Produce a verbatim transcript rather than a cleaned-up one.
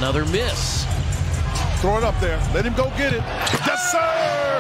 Another miss. Throw it up there. Let him go get it. Yes, sir!